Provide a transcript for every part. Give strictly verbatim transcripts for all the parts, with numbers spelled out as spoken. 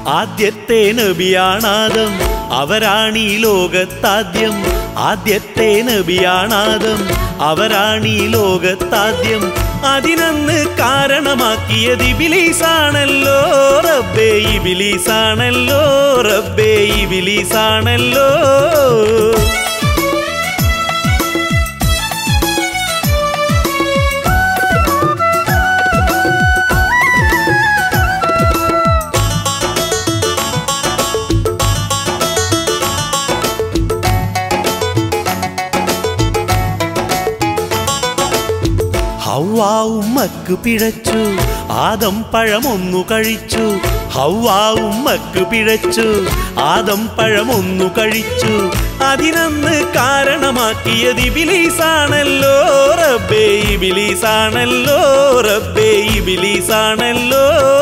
ആദ്യത്തെ നബിയാണാദം അവരാണീ ലോകത്താദ്യം ആദ്യത്തെ നബിയാണാദം അവരാണീ ലോകത്താദ്യം അതിനന്ന് കാരണമാക്കിയത് ഇബ്ലീസാണല്ലോ റബ്ബേ ഇബ്ലീസാണല്ലോ റബ്ബേ ഇബ്ലീസാണല്ലോ ഹവ്വാ ഉമ്മക്ക് പിഴച്ചു ആദം പഴമൊന്നു കഴിച്ചു ഹവ്വാ ഉമ്മക്ക് പിഴച്ചു ആദം പഴമൊന്നു കഴിച്ചു അതിനന്ന് കാരണമാക്കിയത് ഇബ്ലീസാണല്ലോ റബ്ബേ ഇബ്ലീസാണല്ലോ റബ്ബേ ഇബ്ലീസാണല്ലോ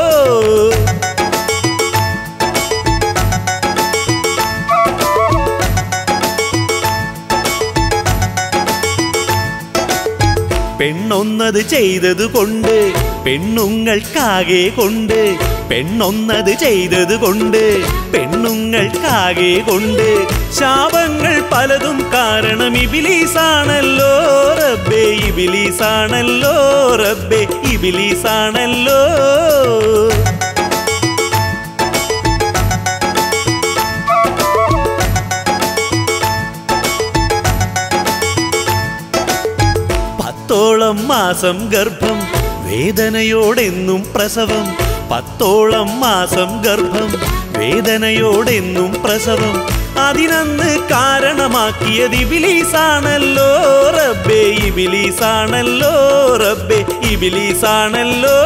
പെണ്ണൊന്നത് ചെയ്തത് കൊണ്ട് പെണ്ണുങ്ങൾക്കാകെ കൊണ്ട് പെണ്ണൊന്നത് ചെയ്തത് കൊണ്ട് പെണ്ണുങ്ങൾക്കാകെ കൊണ്ട് ശാപങ്ങൾ പലതും കാരണം ഇബ്ലീസാണല്ലോ റബ്ബേ ഇബ്ലീസാണല്ലോ റബ്ബേ ഇബ്ലീസാണല്ലോ പത്തോളം മാസം ഗർഭം വേദനയോടെന്നും പ്രസവം പത്തോളം മാസം ഗർഭം വേദനയോടെന്നും പ്രസവം അതിനന്ന് കാരണമാക്കിയത് ഇബ്ലീസാണല്ലോ റബ്ബേ ഇബ്ലീസാണല്ലോ റബ്ബേ ഇബ്ലീസാണല്ലോ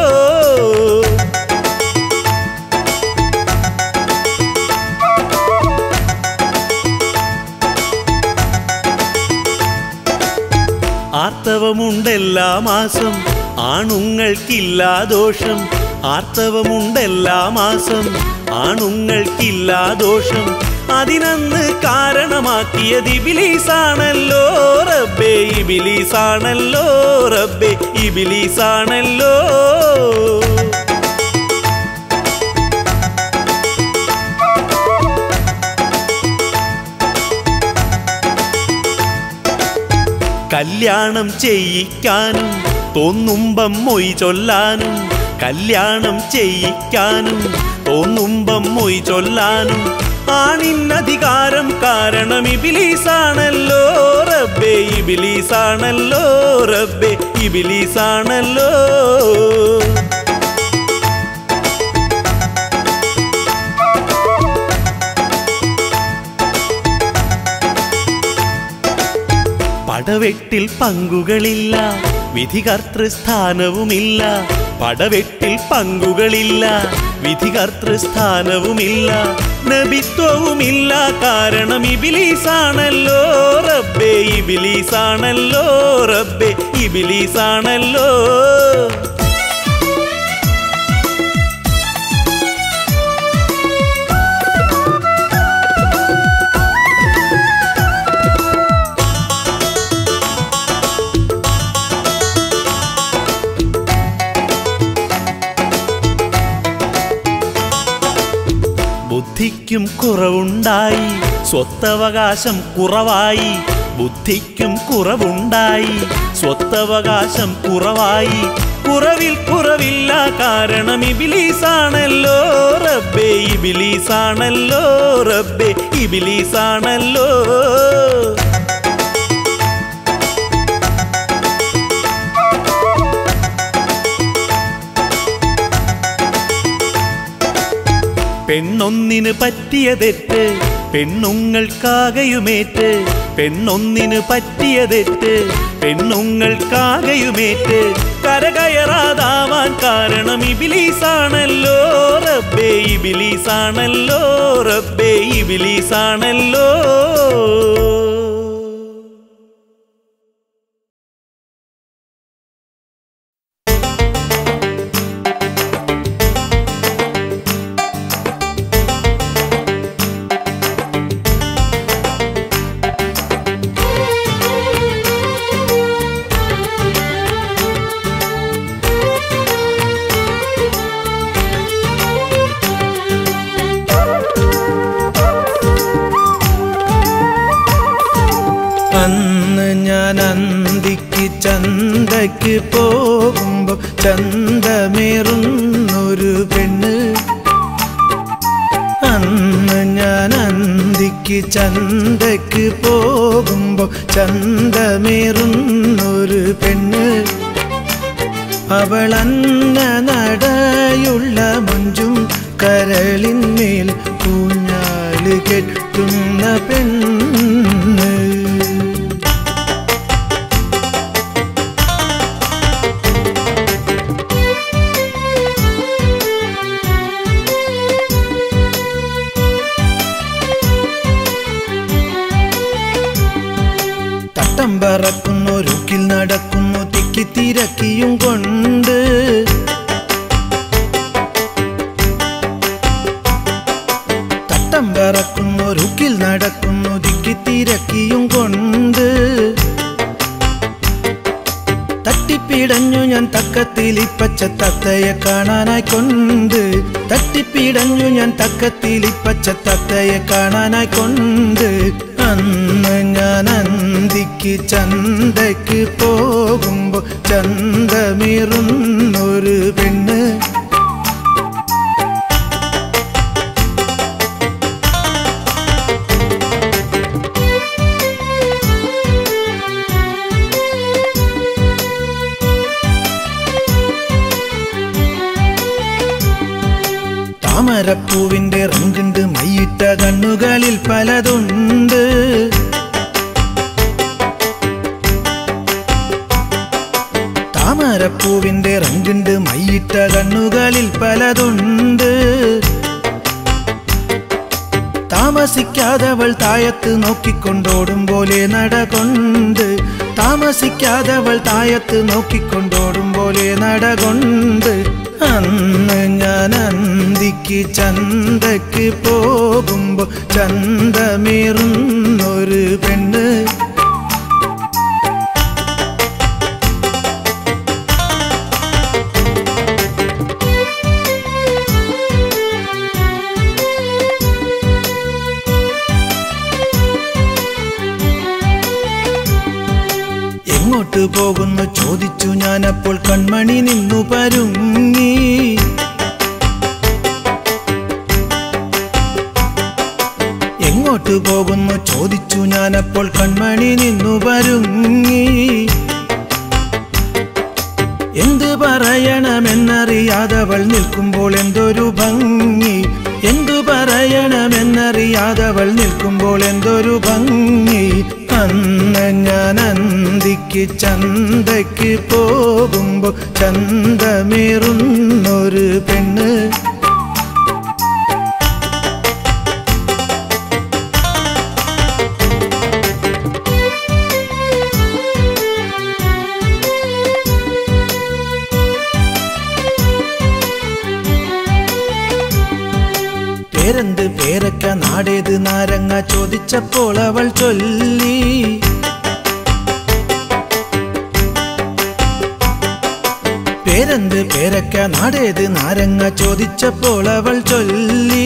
ആർത്തവമുണ്ടെല്ലാ മാസം ആണുങ്ങൾക്കില്ലാ ദോഷം ആർത്തവമുണ്ടെല്ലാ മാസം ആണുങ്ങൾക്കില്ലാ ദോഷം അതിനന്ന് കാരണമാക്കിയത് ഇബ്ലീസാണല്ലോ റബ്ബേ ഇബ്ലീസാണല്ലോ റബ്ബേ ഇബ്ലീസാണല്ലോ കല്യാണം ചെയ്യിക്കാനും തോന്നുമ്പം മൊയ് ചൊല്ലാനും കല്യാണം ചെയ്യിക്കാനും തോന്നുമ്പം മൊയ് ചൊല്ലാനും ആണിന്നധികാരം കാരണം ഇബ്ലീസാണല്ലോ റബ്ബേ ഇബ്ലീസാണല്ലോ റബ്ബേ ഇബ്ലീസാണല്ലോ പടവെട്ടിൽ പങ്കുകളില്ല വിധികർത്തൃസ്ഥാനവുമില്ല പടവെട്ടിൽ പങ്കുകളില്ല വിധികർത്തൃസ്ഥാനവുമില്ല നബിത്വവുമില്ല കാരണം ഇബ്ലീസാണല്ലോ റബ്ബേ ഇബ്ലീസാണല്ലോ റബ്ബേ ഇബ്ലീസാണല്ലോ ബുദ്ധിക്കും കുറവുണ്ടായി സ്വത്തവകാശം കുറവായി ബുദ്ധിക്കും കുറവുണ്ടായി സ്വത്തവകാശം കുറവായി കുറവിൽ കുറവില്ല കാരണം ഇബ്ലീസാണല്ലോ റബ്ബേ ഇബ്ലീസാണല്ലോ റബ്ബേ ഇബ്ലീസാണല്ലോ പെണ്ണൊന്നിന് പറ്റിയ തെറ്റ് പെണ്ണുങ്ങൾക്കാകയുമേറ്റ് പെണ്ണൊന്നിന് പറ്റിയ തെറ്റ് പെണ്ണുങ്ങൾക്കാകയുമേറ്റ് കരകയറാതാവാൻ കാരണം ഇബ്ലീസാണല്ലോ റബ്ബേ ഇബ്ലീസാണല്ലോ റബ്ബേ ഇബ്ലീസാണല്ലോ ചന്തയ്ക്ക് പോകുമ്പോ ചന്തമേറുന്നൊരു പെണ്ണ്. അന്ന് ഞാൻ അന്തിക്ക് ചന്തയ്ക്ക് പോകുമ്പോ ചന്തമേറുന്നൊരു പെണ്ണ്. അവളന്ന നടയുള്ള മഞ്ചും കരളിന്മേൽ ഊഞ്ഞാല് കെട്ടുന്ന പെണ്ണ്. തട്ടം പറക്കുന്നു, രുക്കിൽ നടക്കുന്നു, തിക്കി തിരക്കിയും കൊണ്ട്. തട്ടം പറക്കുന്നു, രുക്കിൽ നടക്കുന്നു, തിക്കി തിരക്കിയും കൊണ്ട്. തട്ടിപ്പിടഞ്ഞു ഞാൻ തക്കത്തിലി പച്ച തത്തയെ കാണാനായി കൊണ്ട്. തട്ടിപ്പിടഞ്ഞു ഞാൻ തക്കത്തിലി പച്ച തത്തയെ കാണാനായി കൊണ്ട്. അന്ന് ഞാൻ അന്തിക്ക് ചന്തയ്ക്ക് പോകുമ്പോ ചന്തമേറുന്നൊരു പെണ്ണ്. താമരപ്പൂവിന്റെ റങ്കുണ്ട്, മൈയിട്ട കണ്ണുകളിൽ പലതുണ്ട്. താമരപ്പൂവിന്റെ റങ്കുണ്ട്, മൈയിട്ട കണ്ണുകളിൽ പലതുണ്ട്. താമസിക്കാതവൾ തായത്ത് നോക്കിക്കൊണ്ടോടും പോലെ നടകൊണ്ട്. താമസിക്കാതവൾ തായത്ത് നോക്കിക്കൊണ്ടോടും പോലെ നടകൊണ്ട്. അന്ന് ഞാൻ അന്തിക്ക് ചന്തയ്ക്ക് പോകുമ്പോ ചന്തമേറുന്നൊരു പെണ്ണ്. എങ്ങോട്ട് പോകുന്നു ചോദിച്ചു ഞാനപ്പോൾ കൺമണി നിന്നു പരുങ്ങി. എങ്ങോട്ട് പോകുന്നു ചോദിച്ചു ഞാനപ്പോൾ കൺമണി നിന്നു പരുങ്ങി. എന്ത് പറയണമെന്നറിയാതവൾ നിൽക്കുമ്പോൾ എന്തൊരു ഭംഗി. എന്തു പറയണമെന്നറിയാതവൾ നിൽക്കുമ്പോൾ എന്തൊരു ഭംഗി. അന്ന് ഞാൻ അന്തിക്ക് ചന്തയ്ക്ക് പോകുമ്പോ ചന്തമേറുന്നൊരു പെണ്ണ്. പേരെന്ത് പേരക്ക നാടേത് നാരങ്ങ ചോദിച്ചപ്പോൾ അവൾ ചൊല്ലി. പേരെന്ത് പേരക്ക നാടേത് നാരങ്ങ ചോദിച്ചപ്പോൾ അവൾ ചൊല്ലി.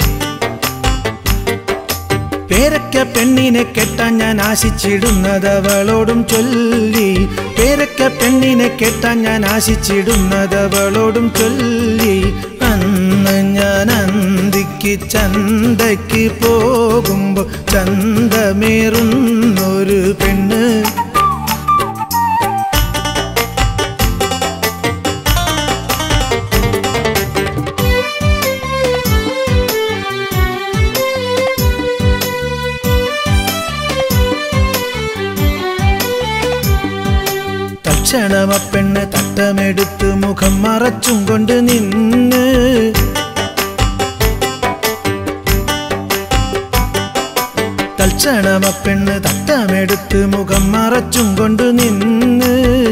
പേരക്ക പെണ്ണിനെ കെട്ടാൻ ഞാൻ ആശിച്ചിടുന്നത് അവളോടും ചൊല്ലി. പേരക്ക പെണ്ണിനെ കെട്ടാൻ ഞാൻ ആശിച്ചിടുന്നത് അവളോടും ചൊല്ലി. അന്ന് ഞാൻ അന്തിക്ക് ചന്തയ്ക്ക് പോകുമ്പോ ചന്തമേറുന്നൊരു പെണ്ണ്. തൽക്ഷണമ പെണ്ണ് തട്ടമെടുത്ത് മുഖം മറച്ചും കൊണ്ട് നിന്ന്. തൽക്ഷണമ പെണ്ണ് തട്ടമെടുത്ത് മുഖം മറച്ചും കൊണ്ട് നിന്ന്.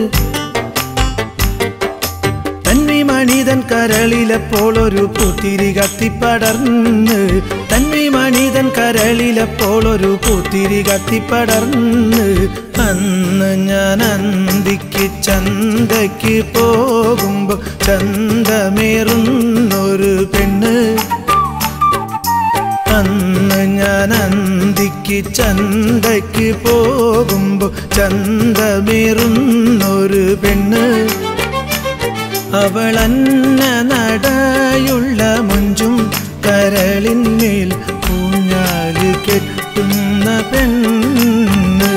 തന്വി മണിതൻ കരളിലപ്പോൾ ഒരു പൂത്തിരി കത്തിപ്പടർന്ന്. തന്വി മണിതൻ കരളിലപ്പോൾ ഒരു പൂത്തിരി കത്തിപ്പടർന്ന്. അന്ന് ഞാൻ അന്തിക്ക് ചന്തയ്ക്ക് പോകുമ്പോ ചന്തമേറുന്നൊരു പെണ്ണ്. അന്ന് ഞാൻ അന്തിക്ക് ചന്തയ്ക്ക് പോകുമ്പോ ചന്തമേറുന്നൊരു ഒരു പെണ്ണ് അവളന്ന നടയുള്ള മുഞ്ചും കരളിന്മേൽ ഊഞ്ഞാല് കെട്ടുന്ന പെണ്ണ്.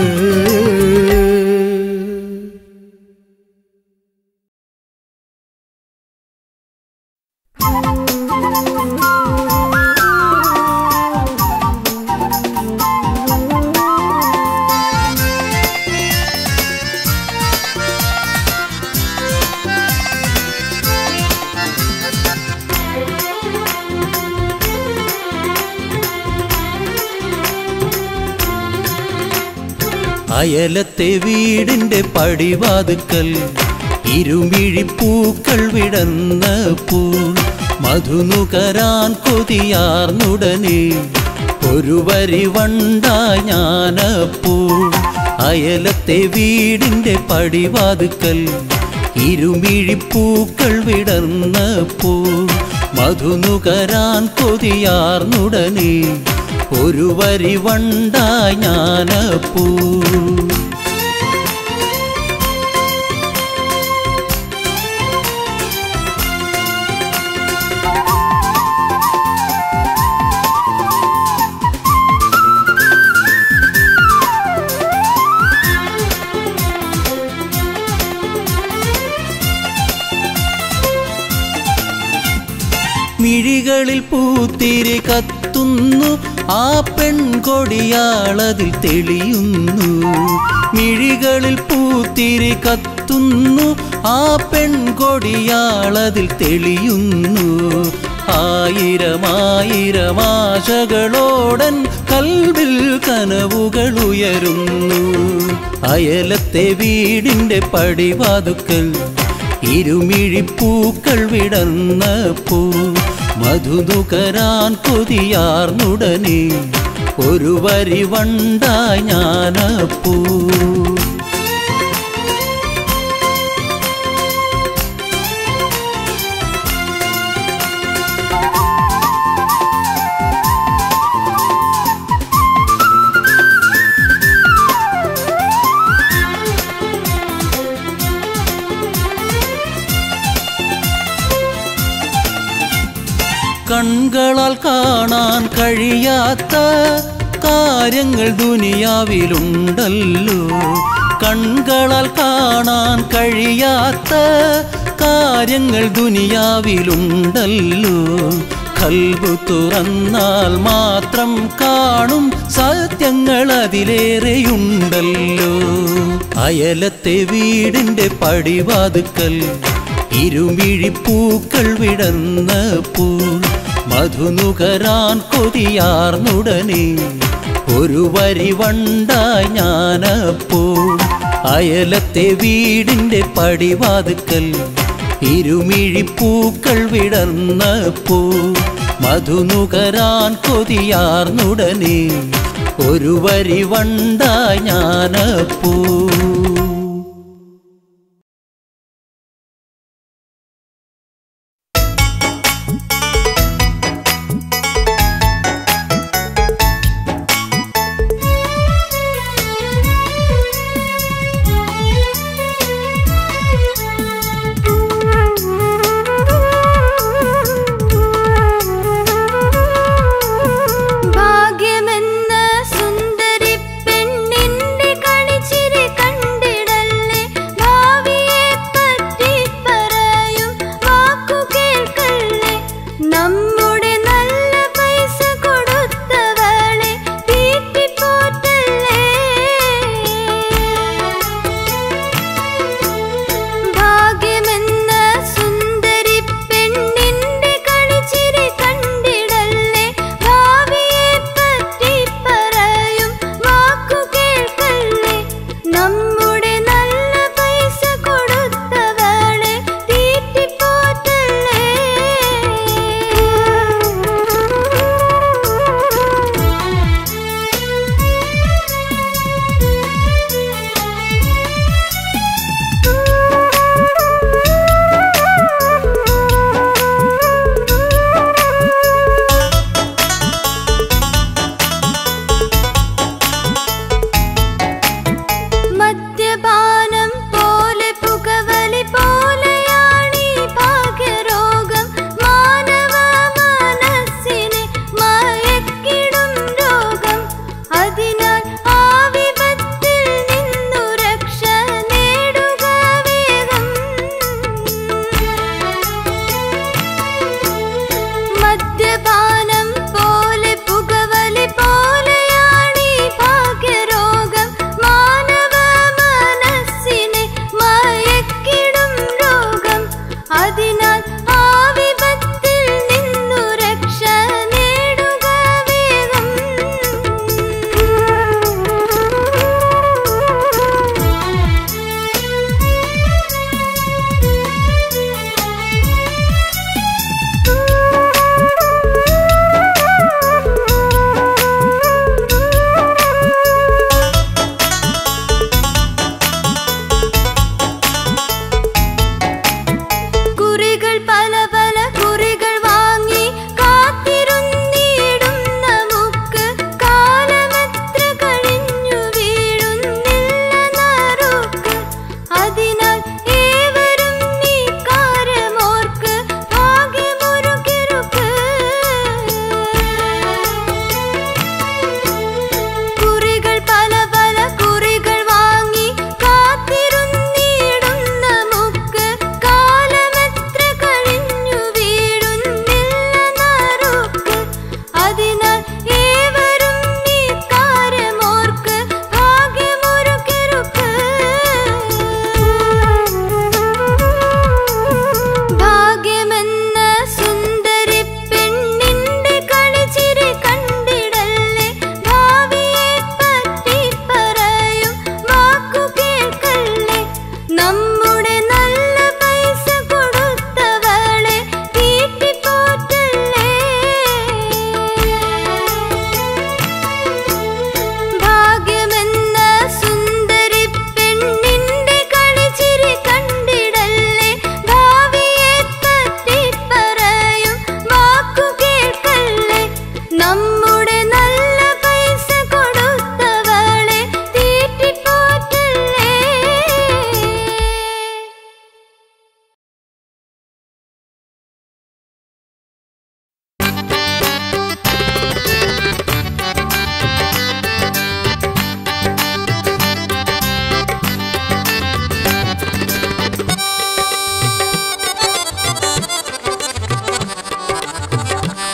അയലത്തെ വീടിന്റെ പടിവാതുക്കൽ ഇരുമിഴിപ്പൂക്കൾ വിടന്നപ്പോൾ മധുനുകരാൻ കൊതിയാർന്നുടനെ ഒരു വരി വണ്ടായി ഞാനപ്പോൾ. അയലത്തെ വീടിന്റെ പടിവാതുക്കൽ ഇരുമിഴിപ്പൂക്കൾ വിടർന്നപ്പോൾ മധുനുകരാൻ കൊതിയാർന്നുടനെ ഒരു വരി വണ്ടായി ഞാനപ്പോൾ. മിഴികളിൽ പൂത്തിരി കത്തുന്നു ആ പെൺകൊടിയാളതിൽ തെളിയുന്നു. മിഴികളിൽ പൂത്തിരി കത്തുന്നു ആ പെൺകൊടിയാളതിൽ തെളിയുന്നു. ആയിരമായിരം ആശകളോടൻ കൽവിൽ കനവുകൾ ഉയരുന്നു. അയലത്തെ വീടിന്റെ പടിവാതുക്കൽ ഇരുമിഴിപ്പൂക്കൾ വിടർന്നപ്പോൾ മധുനുകരാൻ കൊതിയാർന്നുടനെ ഒരു വരി വണ്ടായി ഞാനപ്പോൾ. കൺകളാൽ കാണാൻ കഴിയാത്ത കാര്യങ്ങൾ ദുനിയാവിലുണ്ടല്ലോ. കൺകളാൽ കാണാൻ കഴിയാത്ത കാര്യങ്ങൾ ദുനിയാവിലുണ്ടല്ലോ. ഖൽബ് തുറന്നാൽ മാത്രം കാണും സത്യങ്ങൾ അതിലേറെയുണ്ടല്ലോ. അയലത്തെ വീടിന്റെ പടിവാതുക്കൽ ഇരുമിഴിപ്പൂക്കൾ വിടർന്നപ്പോൾ മധുനുകരാൻ കൊതിയാർന്നുടനെ ഒരു വരി വണ്ടായി ഞാനപ്പോൾ. അയലത്തെ വീടിന്റെ പടിവാതുക്കൽ ഇരുമിഴിപ്പൂക്കൾ വിടർന്നപ്പോൾ മധുനുകരാൻ കൊതിയാർന്നുടനെ ഒരു വരി വണ്ടായി ഞാനപ്പോൾ. ഭാഗ്യമെന്ന സുന്ദരി പെണ്ണിന്റെ കണിച്ചിരി കണ്ടിട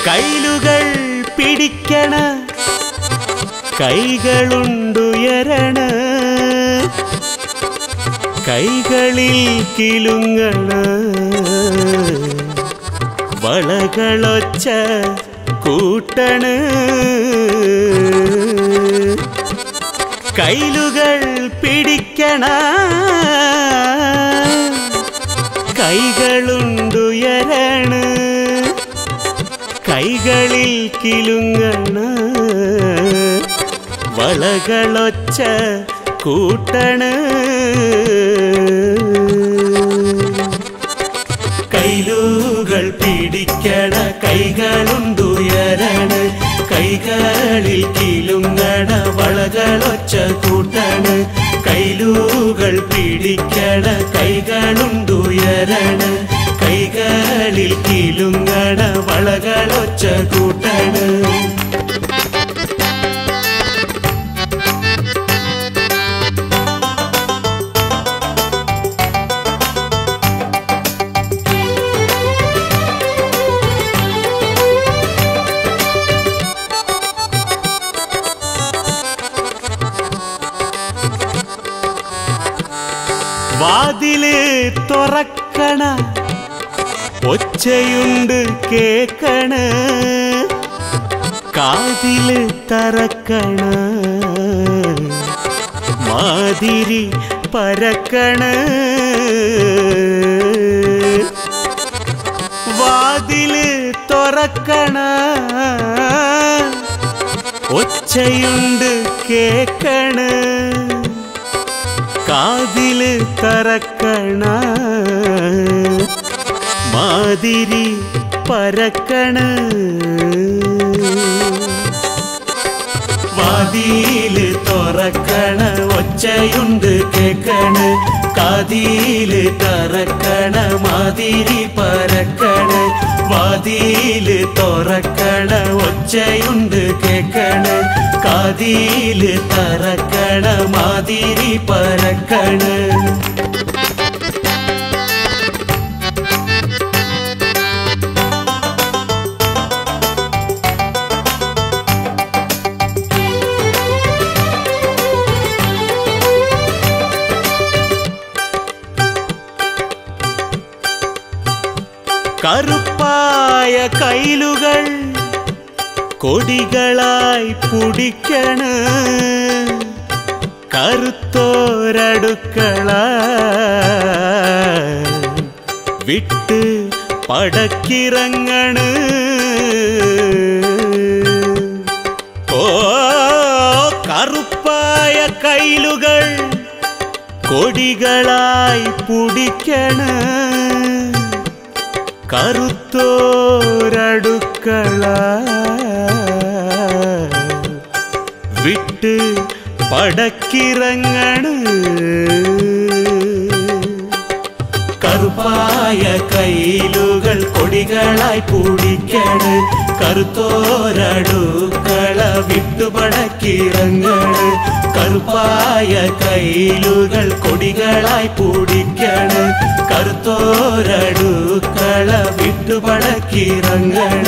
കൈലുകൾ പിടിക്കണ കൈകളുണ്ടുയരണ കൈകളിൽ കിലുങ്ങണ വളകളൊച്ച കൂട്ടണ കൈലുകൾ പിടിക്കണ കൈകളുണ്ടുയരണ കൈകളിൽ കിലുങ്ങണ വളകളൊച്ച കൂട്ടണ കൈലുകൾ പിടിക്കണ കൈകളുണ്ടുയരണ കൈകളിൽ കിലുങ്ങണ വളകളൊച്ച കൂട്ടണ കൈലുകൾ പിടിക്കണ കൈകളുണ്ടുയരണ കൈകളിൽ കിലുങ്ങണ വളകളൊച്ച കൂട്ടണ വാതില് തുറക്കണ ഒച്ചയുണ്ട് കേക്കണ കാതില് തറക്കണ മാതിരി പരക്കണ വാതില് തുറക്കണ ഒച്ചയുണ്ട് കേക്കണ കാതില് തറക്കണ മാതിരി പരക്കണ വാതില് തുറക്കണ ഒച്ചയുണ്ട് കേക്കണ കാതില് തറക്കണ മാതിരി പരക്കണ വാതില് തുറക്കണ ഒച്ചയുണ്ട് കേക്കണ കാതില് തറക്കണ മാതിരി പരക്കണ കറുപ്പായ കൈലുകൾ കൊടികളായി പുടിക്കണ കറുത്തോരടുക്കള വിട്ട് പടക്കിറങ്ങണ ഓ കറുപ്പായ കൈലുകൾ കൊടികളായി പുടിക്കണ കറുത്തോരടുക്കള വിട്ട് പടക്കിറങ്ങണ കറുപ്പായ കൈലുകൾ കൊടികളായി പൂടിക്കണ കറുത്തോരടുക്കള വിട്ടു പടക്കിറങ്ങണ കറുപ്പായ കൈലുകൾ കൊടികളായി പൂടിക്കണ കറുത്തോരടുക്കള വിട്ടു പടക്കിറങ്ങണ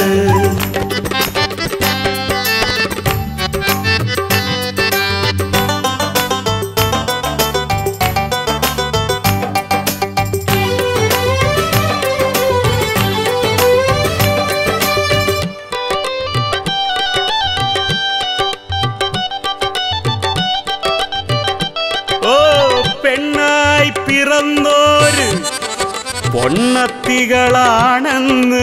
പെണ്ണായി പിറന്നോര് പൊണ്ണത്തികളാണെന്ന്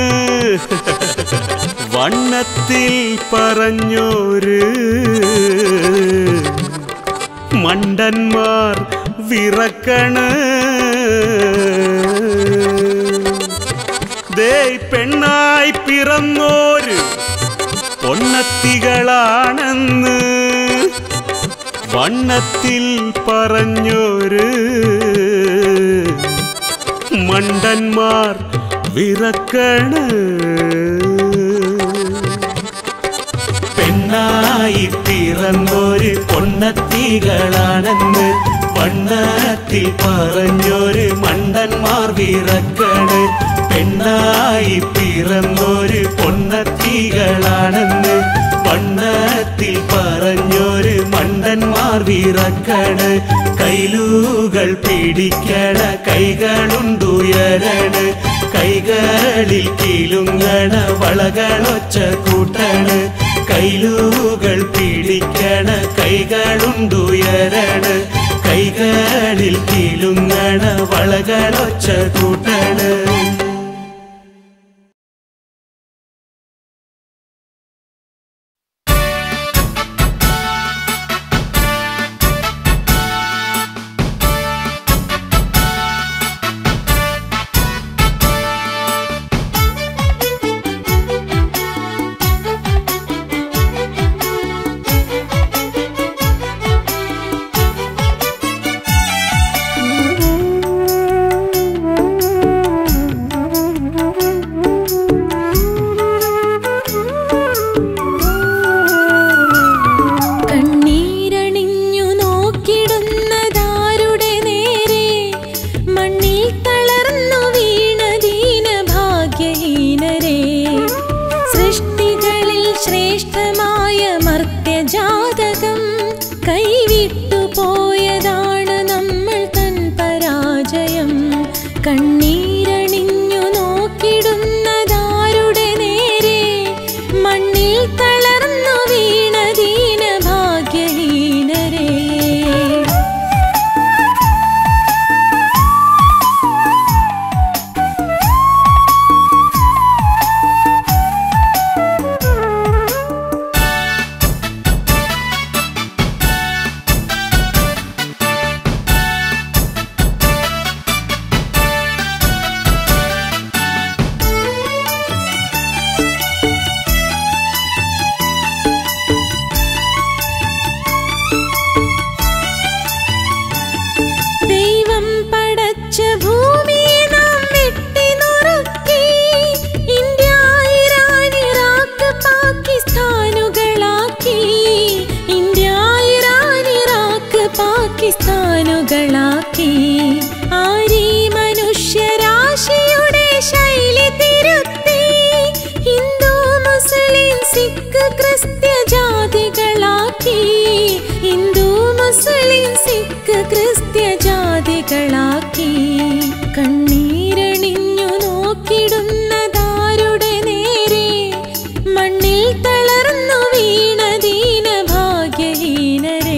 വണ്ണത്തിൽ പറഞ്ഞോര് മണ്ടന്മാർ വിറക്കണ ദേ പെണ്ണായി പിറന്നോര് പൊണ്ണത്തികളാണെന്ന് വണ്ണത്തിൽ പറഞ്ഞോര് മണ്ടന്മാർ വിറക്കണ പെണ്ണായി പിറന്നോര് പൊണ്ണത്തികളാണെന്ന് വണ്ണത്തിൽ പറഞ്ഞൊരു മണ്ടന്മാർ വിറക്കണ് പെണ്ണായി പിറന്നൊരു പൊന്നത്തികളാണെന്ന് വണ്ണത്തിൽ പറഞ്ഞൊരു മണ്ടന്മാർ വിറക്കണ് കൈലൂകൾ പിടിക്കണ കൈകളുണ്ടുയരണ കൈകളിൽ കിലുങ്ങണ വളകളൊച്ച കൂട്ടണ് കൈലൂകൾ പിടിക്കണ കൈകളുണ്ടുയരണ കൈകളിൽ കിലുങ്ങണ വളകളൊച്ച കൂട്ടണ് കണ്ണീരണിഞ്ഞു നോക്കിടുന്നതാരുടെ നേരെ മണ്ണിൽ തളർന്നു വീണ ദീന ഭാഗ്യഹീനരേ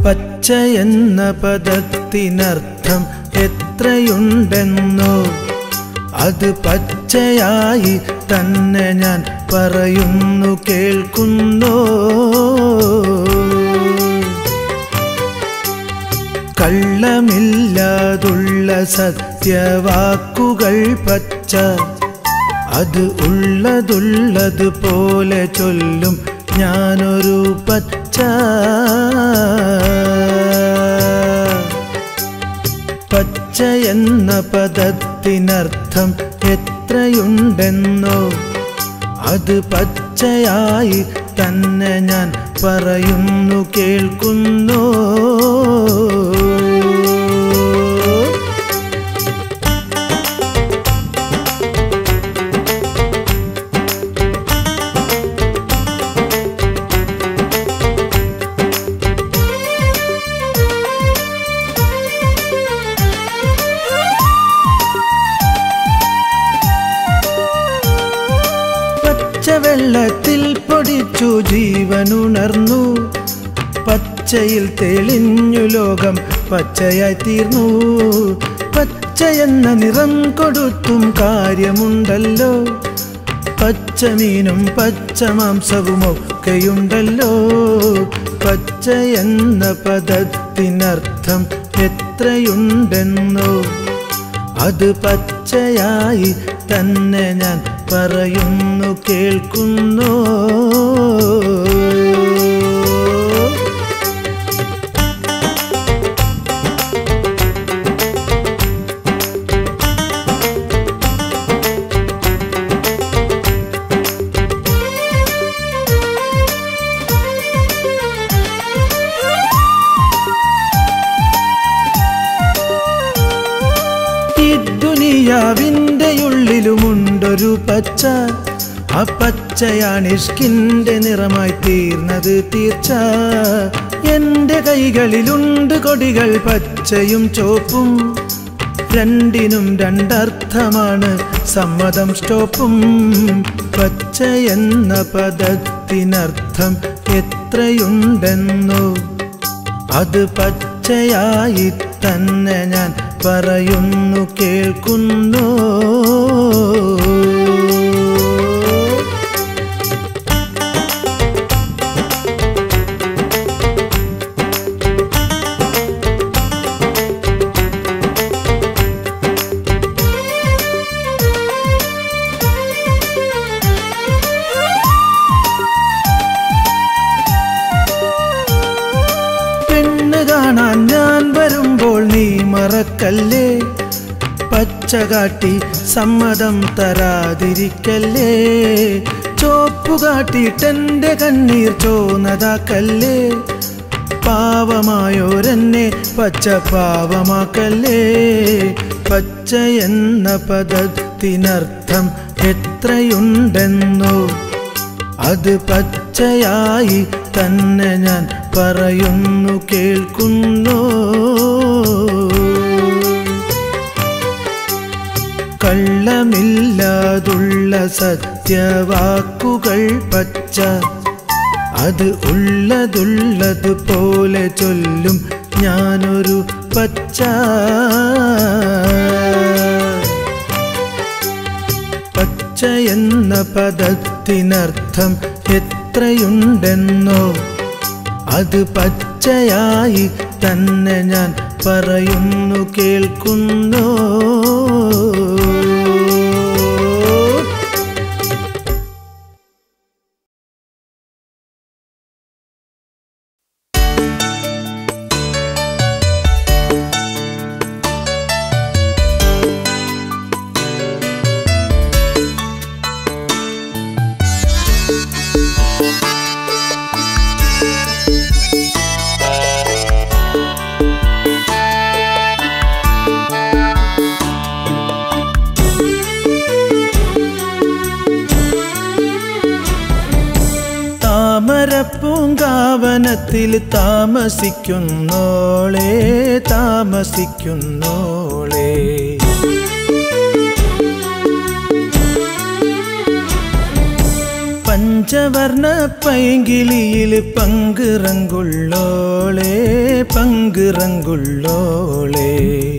പച്ച എന്ന പദത്തിനർത്ഥം എത്രയുണ്ടെന്നോ അത് പച്ചയായി തന്നെ ഞാൻ പറയുന്നു കേൾക്കുന്നോ. കള്ളമില്ലാതുള്ള സത്യവാക്കുകൾ പച്ച, അത് ഉള്ളതുള്ളതുപോലെ ചൊല്ലും ഞാനൊരു പച്ച. പച്ച എന്ന പദത്തിനർത്ഥം എത്രയുണ്ടെന്നോ അത് പച്ചയായി തന്നെ ഞാൻ പറയുന്നു കേൾക്കുന്നോ. വെള്ളത്തിൽ പൊടിച്ചു ജീവനുണർന്നു, പച്ചയിൽ തെളിഞ്ഞു ലോകം പച്ചയായി തീർന്നു. പച്ച എന്ന നിറം കൊടുത്തും കാര്യമുണ്ടല്ലോ, പച്ചമീനും പച്ച മാംസവും ഒക്കെയുണ്ടല്ലോ. പച്ച എന്ന പദത്തിനർത്ഥം എത്രയുണ്ടെന്നോ അത് പച്ചയായി തന്നെ ഞാൻ പറയുന്നു കേൾക്കുന്നോ. ദുനിയാവിൻ്റെ ഉള്ളിലുമുണ്ടൊരു പച്ച, ആ പച്ചയാണ് ഇഷ്കിൻ്റെ നിറമായി തീർന്നത് തീർച്ച. എൻ്റെ കൈകളിലുണ്ട് കൊടികൾ പച്ചയും ചോപ്പും, രണ്ടിനും രണ്ടർത്ഥമാണ് സമ്മതം സ്റ്റോപ്പും. പച്ച എന്ന പദത്തിനർത്ഥം എത്രയുണ്ടെന്നോ അത് പച്ചയായി തന്നെ ഞാൻ പറയുന്നു കേൾക്കുന്നോ. പെണ്ണ് കാണാൻ ഞാൻ വരുമ്പോൾ നീ മറക്കല്ലേ, പച്ച കാട്ടി സമ്മതം തരാതിരിക്കല്ലേ. ചോപ്പു കാട്ടിട്ടെൻ്റെ കണ്ണീർ ചോന്നതാക്കല്ലേ, പാവമായോരെന്നെ പച്ച പാവമാക്കല്ലേ. പച്ച എന്ന പദത്തിനർത്ഥം എത്രയുണ്ടെന്നോ അത് പച്ചയായി തന്നെ ഞാൻ പറയുന്നു കേൾക്കുന്നോ. കള്ളമില്ലാതുള്ള സത്യവാക്കുകൾ പച്ച, അത് ഉള്ളതുള്ളതുപോലെ ചൊല്ലും ഞാനൊരു പച്ച. പച്ച എന്ന പദത്തിനർത്ഥം എത്രയുണ്ടെന്നോ അത് പച്ചയായി തന്നെ ഞാൻ പറയുന്നു കേൾക്കുന്നോ. പൂങ്കാവനത്തിൽ താമസിക്കുന്നോളെ താമസിക്കുന്നോളെ, പഞ്ചവർണ്ണ പൈങ്കിളിയിൽ പങ്കിറങ്കുള്ളോളെ പങ്കിറങ്കുള്ളോളെ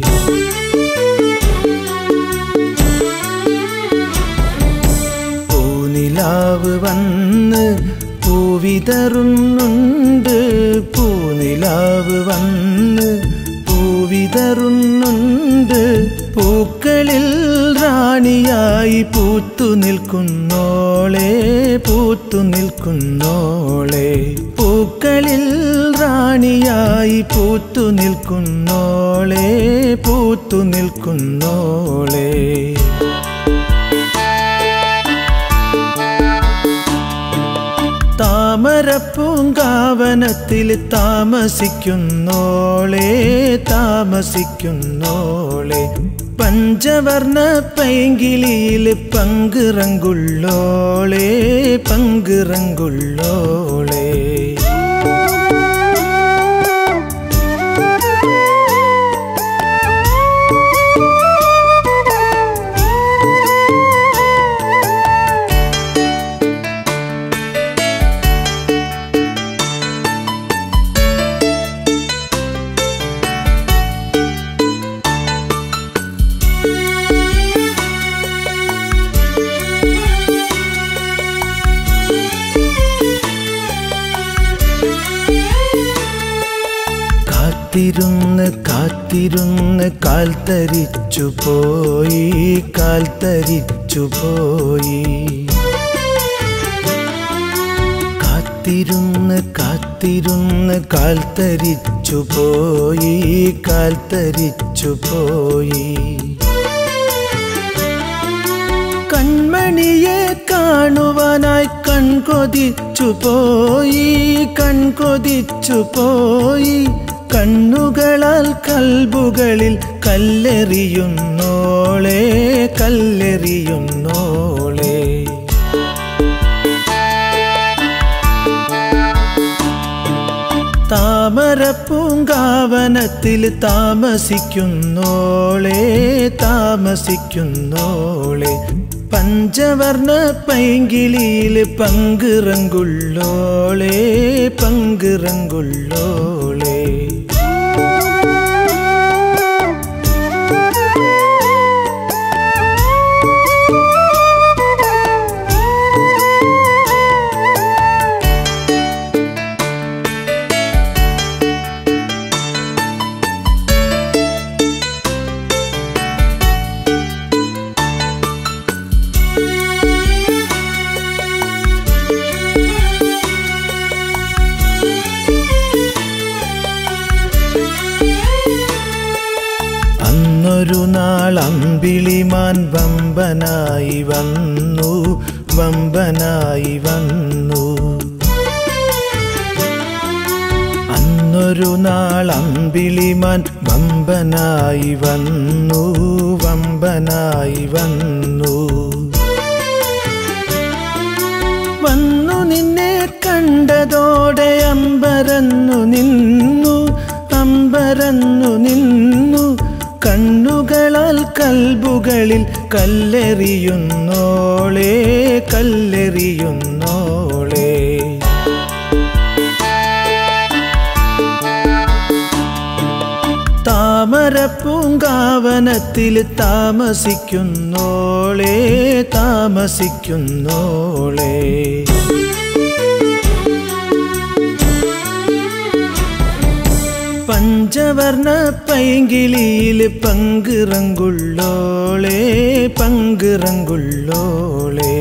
പൂനിലാവ് വന്ന് പൂവിതറുന്നുണ്ട് പൂനിലാവ് വന്ന് പൂവിതറുന്നുണ്ട് പൂക്കളിൽ റാണിയായി പൂത്തു നിൽക്കുന്നോളെ പൂത്തു നിൽക്കുന്നോളെ പൂക്കളിൽ റാണിയായി പൂത്തു നിൽക്കുന്നോളെ പൂത്തു നിൽക്കുന്നോളെ താമരപ്പൂങ്കാവനത്തിൽ താമസിക്കുന്നോളെ താമസിക്കുന്നോളെ പഞ്ചവർണ്ണ പൈങ്കിളിയിൽ പങ്കിറങ്കുള്ളോളെ പങ്കിറങ്കുള്ളോളെ കാത്തിരുന്ന് കാത്തിരുന്ന് കാൽ തരിച്ചു പോയി കാൽ തരിച്ചു പോയി കാത്തിരുന്ന് കാത്തിരുന്ന് കാൽ തരിച്ചു പോയി കാൽ തരിച്ചു പോയി കൺമണിയെ കാണുവാനായി കൺകൊതിച്ചു പോയി കൺകൊതിച്ചു പോയി കണ്ണുകളാൽ കൽബുകളിൽ കല്ലെറിയുന്നോളെ കല്ലെറിയുന്നോളെ താമരപ്പൂങ്കാവനത്തിൽ താമസിക്കുന്നോളെ താമസിക്കുന്നോളെ പഞ്ചവർണ്ണ പൈങ്കിളിയിൽ പങ്കിറങ്കുള്ളോളെ പങ്കിറങ്കുള്ളോളെ ഒരു നാൾ അമ്പിളിമാൻ വമ്പനായി വന്നു വമ്പനായി വന്നു അന്നൊരു നാൾ അമ്പിളിമാൻ വമ്പനായി വന്നു വമ്പനായി വന്നു വന്നു നിന്നെ കണ്ടതോടെ അമ്പരന്നു നിന്നു അമ്പരന്നു നിന്നു കണ്ണുകളാൽ കൽബുകളിൽ കല്ലെറിയുന്നോളെ കല്ലെറിയുന്നോളെ താമരപ്പൂങ്കാവനത്തിൽ താമസിക്കുന്നോളെ താമസിക്കുന്നോളെ പഞ്ചവർണ്ണ പൈങ്കിളിയിൽ പങ്കിറങ്കുള്ളോളെ പങ്കിറങ്കുള്ളോളെ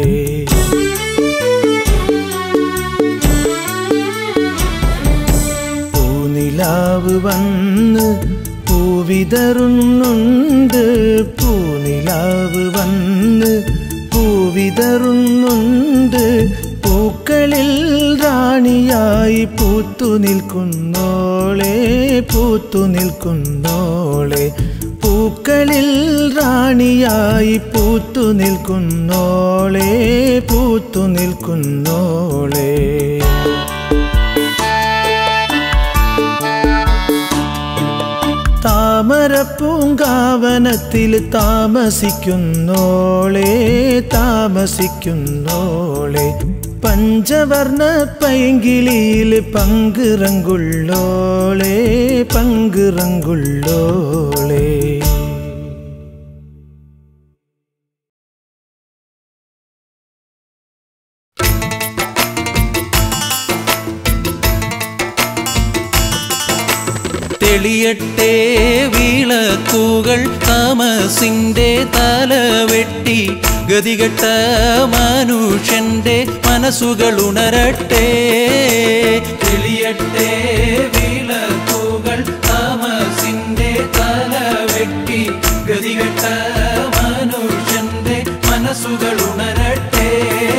പൂനിലാവ് വന്ന് പൂവിതറുന്നുണ്ട് പൂനിലാവ് വന്ന് പൂവിതറുന്നുണ്ട് പൂക്കളിൽ റാണിയായി പൂത്തു നിൽക്കുന്നോളെ പൂത്തു നിൽക്കുന്നോളെ പൂക്കളിൽ റാണിയായി പൂത്തു നിൽക്കുന്നോളെ പൂത്തു നിൽക്കുന്നോളെ താമരപ്പൂങ്കാവനത്തിൽ താമസിക്കുന്നോളെ താമസിക്കുന്നോളെ പഞ്ചവർണ്ണ പൈങ്കിളിയിൽ പങ്കിറങ്കുള്ളോളെ പങ്കുറങ്കുള്ളോളേ. തെളിയട്ടെ വിളക്കുകൾ തമസിന്റെ തലവെട്ടി ഗതികെട്ട മനുഷ്യന്റെ മനസ്സുകൾ ഉണരട്ടെ. തെളിയട്ടെ വിളക്കുകൾ തമസിന്റെ തലവെട്ടി ഗതികെട്ട മനുഷ്യന്റെ മനസ്സുകൾ ഉണരട്ടെ.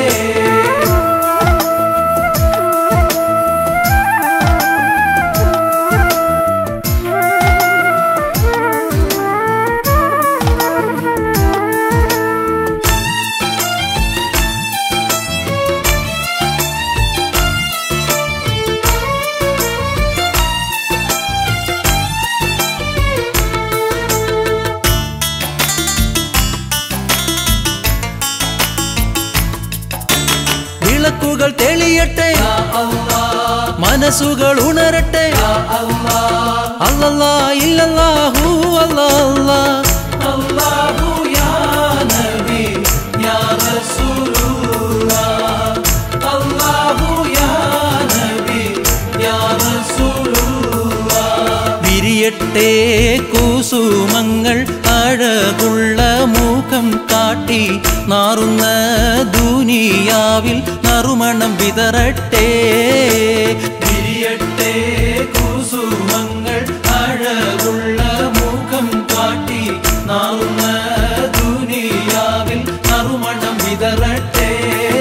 വിളക്കുകൾ തെളിയട്ടെ, മനസ്സുകൾ ഉണരട്ടെ. അല്ലല്ലാ ഇല്ലല്ലാഹു അല്ലാ അല്ലാഹു യാ നബി യാ റസൂലുള്ളാഹ് അല്ലാഹു യാ നബി യാ റസൂലുള്ളാഹ്. വിരിയട്ടെ കുസുമങ്ങൾ അഴകുള്ള മുഖം കാട്ടി നാറുന്ന ദുനിയാവിൽ നറുമണം വിതറട്ടെ. വിരിയട്ടെ കുസുമങ്ങൾ അഴകുള്ള മുഖം കാട്ടി നാറുന്ന ദുനിയാവിൽ നറുമണം വിതറട്ടെ.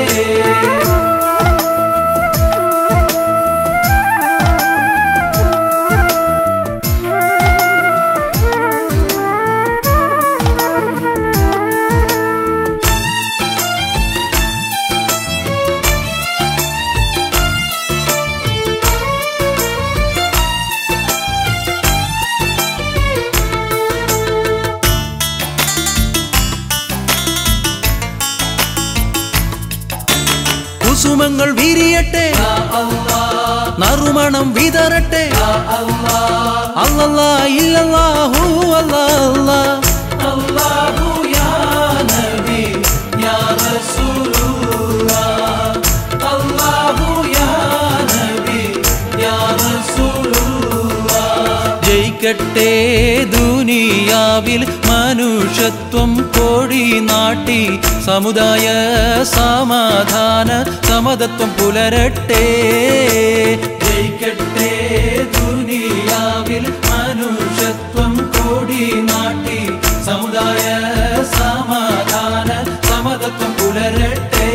കുസുമങ്ങൾ വിരിയട്ടെ, നറുമണം വിതറട്ടെ. അല്ലല്ലാ ഇല്ലല്ലാഹു അല്ലാ അല്ലാഹു യാ നബി യാ റസൂലുള്ളാഹ് അല്ലാഹു യാ നബി യാ റസൂലുള്ളാഹ്. ജയിക്കട്ടെ ദുനിയാവിൽ മനുഷ്യത്വം കോഴി നാട്ടി സമുദായ സമാധാന സമതത്വം പുലരട്ടെ. ജയിക്കട്ടെ ദുനിയാവിൽ മനുഷ്യത്വം കോഴി നാട്ടി സമുദായ സമാധാന സമതത്വം പുലരട്ടെ.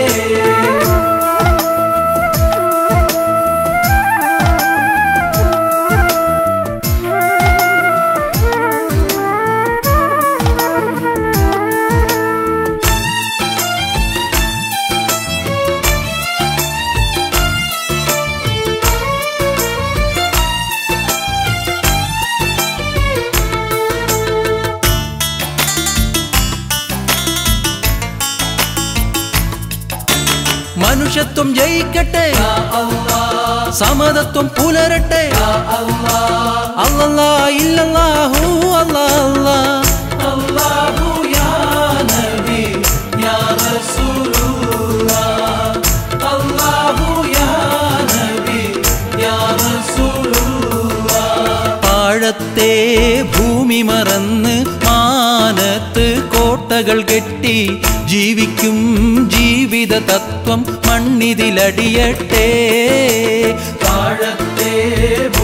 മനുഷ്യത്വം ജയിക്കട്ടെ, സമതത്വം പുലരട്ടെ. അല്ലല്ലാ ഇല്ലല്ലാഹു അല്ലാ അല്ലാഹു യാ നബി യാ റസൂലുള്ളാഹ് അല്ലാഹു യാ നബി യാ റസൂലുള്ളാഹ്. പാഴത്തെ ഭൂമി മറന്ന് മാനത്ത് കോട്ടകൾ കെട്ടി ജീവിക്കും ജീവിത തത്വം മണ്ണിതിലടിയട്ടെ. പാഴത്തെ